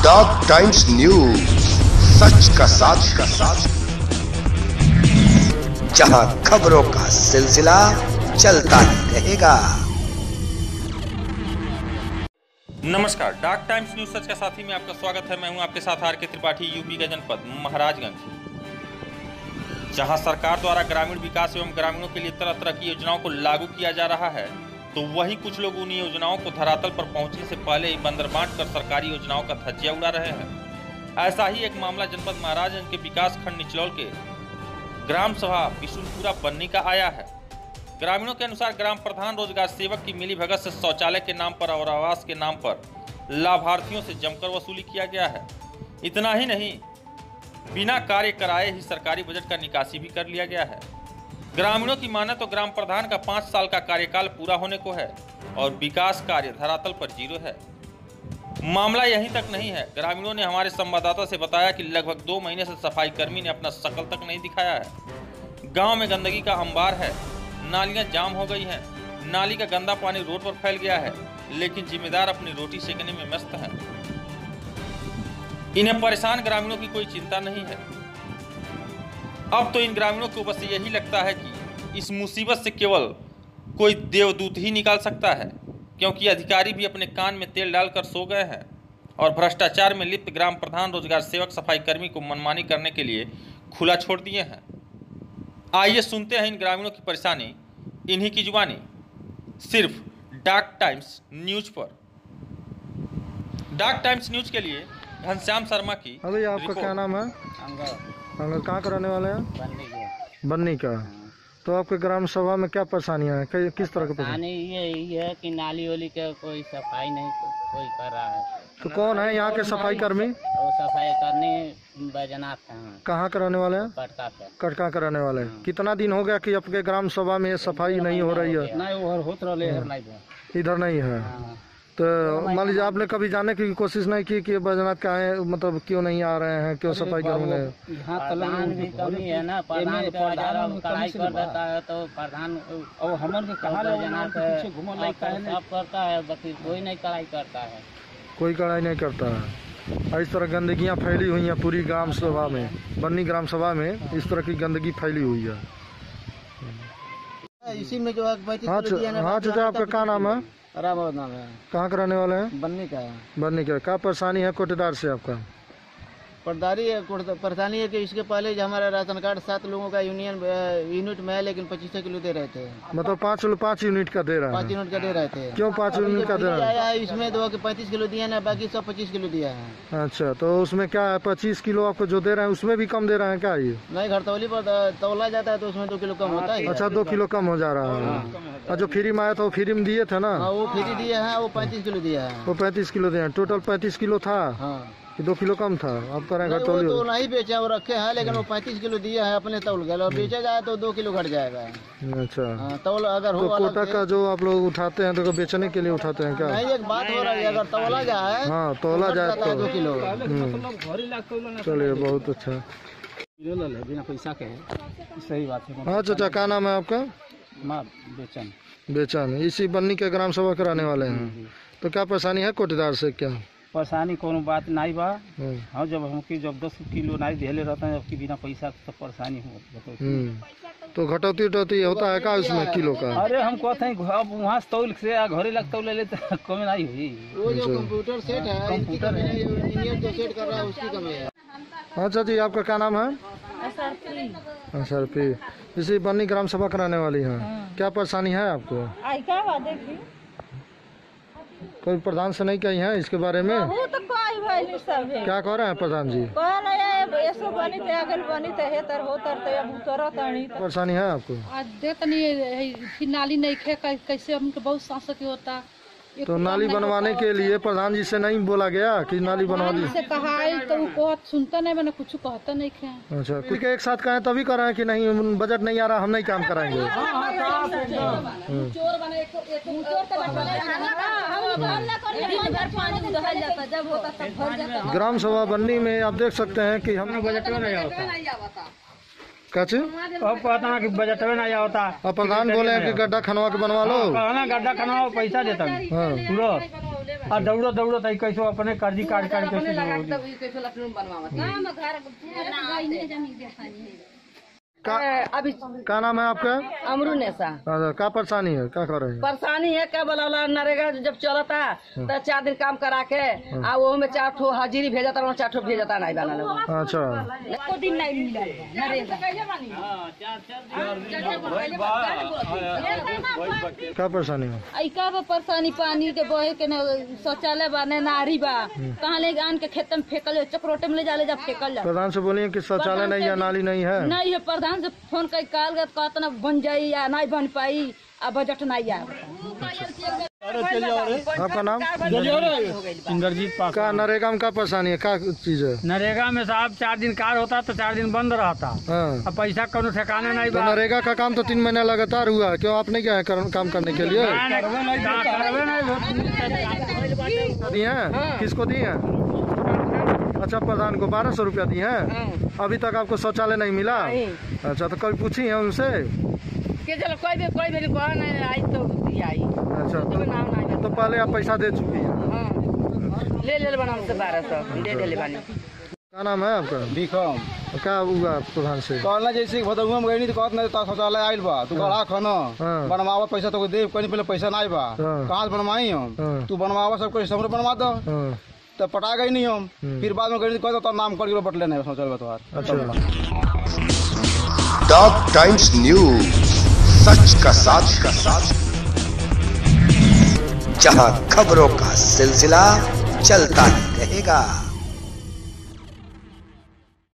Dog times news, सच का साथ जहां खबरों का सिलसिला चलता ही रहेगा। नमस्कार, डॉग टाइम्स न्यूज सच का साथी में आपका स्वागत है। मैं हूं आपके साथ आर.के. त्रिपाठी, यूपी का जनपद महाराजगंज, जहां सरकार द्वारा ग्रामीण विकास एवं ग्रामीणों के लिए तरह तरह की योजनाओं को लागू किया जा रहा है, तो वहीं कुछ लोग उन योजनाओं को धरातल पर पहुंचने से पहले ही बंदर बांट कर सरकारी योजनाओं का धज्जिया उड़ा रहे हैं। ऐसा ही एक मामला जनपद महाराजगंज के विकास खंड निचलौल के ग्राम सभा बिशुनपुरा बन्नी का आया है। ग्रामीणों के अनुसार ग्राम प्रधान रोजगार सेवक की मिलीभगत से शौचालय के नाम पर और आवास के नाम पर लाभार्थियों से जमकर वसूली किया गया है। इतना ही नहीं, बिना कार्य कराए ही सरकारी बजट का निकासी भी कर लिया गया है। ग्रामीणों की माने तो ग्राम प्रधान का 5 साल का कार्यकाल पूरा होने को है और विकास कार्य धरातल पर 0 है। मामला यहीं तक नहीं है। ग्रामीणों ने हमारे संवाददाता से बताया कि लगभग 2 महीने से सफाई कर्मी ने अपना शकल तक नहीं दिखाया है। गांव में गंदगी का अंबार है, नालियां जाम हो गई हैं, नाली का गंदा पानी रोड पर फैल गया है, लेकिन जिम्मेदार अपनी रोटी सेकने में मस्त हैं। इन्हें परेशान ग्रामीणों की कोई चिंता नहीं है। अब तो इन ग्रामीणों को बस यही लगता है कि इस मुसीबत से केवल कोई देवदूत ही निकाल सकता है, क्योंकि अधिकारी भी अपने कान में तेल डालकर सो गए हैं और भ्रष्टाचार में लिप्त ग्राम प्रधान रोजगार सेवक सफाई कर्मी को मनमानी करने के लिए खुला छोड़ दिए हैं। आइए सुनते हैं इन ग्रामीणों की परेशानी इन्हीं की जुबानी, सिर्फ डॉग टाइम्स न्यूज पर। डॉग टाइम्स न्यूज के लिए घनश्याम शर्मा की। अभी आपका क्या नाम है? अंगल। कहाँ का रहने वाले हैं? बन्नी का। तो आपके ग्राम सभा में क्या परेशानियाँ हैं? किस तरह की परेशानी? यही है कि नाली वाली का कोई सफाई नहीं कोई कर रहा है। तो कौन है यहाँ के सफाई कर्मी? वो सफाई करने बैजनाथ हैं। कहाँ के रहने वाले हैं? कटका के रहने वाले हैं। कितना दिन हो गया कि आपके ग्राम सभा में सफाई नहीं हो रही है? इधर नहीं है। तो मान लीजिए आपने कभी जाने की कोशिश नहीं की कि बैजनाथ का है, मतलब क्यों नहीं आ रहे हैं, क्यों सफाई कर्मी है? प्रधान भी कमी है ना, प्रधान कड़ाई कर देता है तो प्रधान और हमन सब करता है, बाकी कोई नहीं कड़ाई करता है। कोई कड़ाई नहीं करता है। इस तरह गंदगियाँ फैली हुई हैं पूरी ग्राम सभा में, बन्नी ग्राम सभा में इस तरह की गंदगी फैली हुई है। इसी में जो हाँ चाचा, आपका क्या नाम है? राम नाम है। कहाँ के रहने वाले हैं? बन्नी का है। बन्नी का। क्या परेशानी है कोटेदार से आपका? परेशानी है कि इसके पहले जो हमारा राशन कार्ड 7 लोगों का यूनिट में है, लेकिन 25 किलो दे रहे थे। मतलब 5 यूनिट का दे रहा है? 5 यूनिट का दे रहे थे। क्यों 5 यूनिट का दे रहा है? इसमें तो 35 किलो दिया ना, बाकी सब 25 किलो दिया है। अच्छा, तो उसमें क्या है? 25 किलो आपको जो दे रहे हैं उसमें भी कम दे रहे हैं क्या? ये नहीं, घरतौली पर तौला जाता है तो उसमें 2 किलो कम होता है। अच्छा, 2 किलो कम हो जा रहा है। जो फ्री में आया था वो फ्री में दिए थे ना? वो फ्री दिया है, वो 35 किलो दिया है। वो 35 किलो दिया। टोटल 35 किलो था। 2 किलो कम था। आप कह रहे हैं घटौली? तो नहीं बेचे, वो रखे हैं, लेकिन वो 35 किलो दिया है अपने तौल गए, और बेचा जाए तो 2 किलो घट जाएगा। अच्छा, तौल अगर हो तो कोटा का जो आप लोग उठाते हैं तो बेचने के लिए उठाते हैं क्या? नहीं, एक बात हो रही है, अगर तौला जाए, हाँ तौला जाए तो 2 किलो। चलिए, बहुत अच्छा। बिना पैसा के सही बात है। हाँ चाचा, क्या नाम है आपका? बेचन। इसी बन्नी के ग्राम सभा कराने वाले हैं। तो क्या परेशानी है कोटेदार से? क्या परेशानी? कोनो बात नहीं बा। हाँ, जब 10 किलो नहीं देले रहता है, जबकि बिना पैसा तो परेशानी हो। तो घटौती होता है क्या उसमें किलो का? अरे हम कहते हैं अब वहाँ तौल से घरे लग तौल ले तो कमी नहीं हुई। वो जो कंप्यूटर सेट है, इंजीनियर जो सेट कर रहा है उसकी कमी है। अच्छा जी, आपका क्या नाम है? सरपी। इसी बन्नी ग्राम सभा कराने वाली है। क्या परेशानी है आपको? कोई प्रधान से नहीं कही है इसके बारे में? तो क्या कह रहे हैं प्रधान जी? परेशानी है आपको? नाली नहीं खे, कैसे हमको बहुत सांस की होता। तो नाली बनवाने के लिए प्रधान जी से नहीं बोला गया कि नाली बनवा दी? से कहा तो वो सुनता नहीं, मैंने कुछ कहता नहीं खे। अच्छा, कुछ एक साथ कहें तभी कर रहे हैं कि नहीं बजट नहीं आ रहा, हम नहीं काम कराएंगे। ग्राम सभा बन्नी में आप देख सकते हैं कि हम बजट में नहीं होता। क्या चीज? अब पता ना कि बजट में नहीं होता। अब प्रधान बोले हैं कि गड्ढा खनवा के बनवा लो। कहना गड्ढा खनवा पैसा देता पूरा और दौड़ो दौड़ो तो कैसे अपने कर्जी काट कैसे अभी क्या नाम है आपका? अमरुनेसा। क्या परेशानी है, क्या कर रहे हैं? परेशानी है क्या बोला नरेगा जब चलता तो 4 दिन काम करा के आ वो में 4 ठो हाजिरी भेजता 4 ठो भेजता नहीं बना। अच्छा एको दिन नहीं मिला नरेगा। क्या परेशानी है? का परेशानी पानी के बहे के शौचालय बने नारी बा कहाँ ले आन के खेत में फेंकल चक्रोटे में ले जा फेंकल जा। प्रधान से बोलिए कि शौचालय नहीं है, नाली नहीं है। नहीं है, प्रधान से फोन कर कहता ना बन जाई या नहीं बन पाई, अब बजट नहीं आया। आपका नाम? इंद्रजीत पास। क्या नरेगा में क्या परेशानी है, क्या चीज है? नरेगा में साहब 4 दिन कार होता तो 4 दिन बंद रहता। अब पैसा कौन ठिकाने नहीं। तो नरेगा का काम तो 3 महीने लगातार हुआ, क्यों आप नहीं गए काम करने के लिए? दिए हैं? किसको दिए हैं? अच्छा प्रधान को 1200 रुपया दिए हैं। अभी तक आपको शौचालय नहीं मिला? अच्छा तो कभी पूछी है उनसे? कोई भी आई तो आई। अच्छा तो पहले आप पैसा दे चुकी हैं? ले बना 1200 दे ले बानी। क्या नाम है आपका? बिकम। क्या हुआ प्रधान से? कहना जैसे भदौआ में गई तो कहत नहीं शौचालय आयल बा तू गड़ा खाना बनवावा पैसा तो दे कहीं पहले पैसा नहीं बा कहाँ से बनवाई हम तू बनवावा सब कुछ हमरे बनवा दो तो पटा गई नहीं हम फिर बाद में गई तो नाम कर बटले नहीं शौचालय तुम्हार। अच्छा डॉग टाइम्स न्यूज, सच का साथ जहां खबरों का सिलसिला चलता ही रहेगा।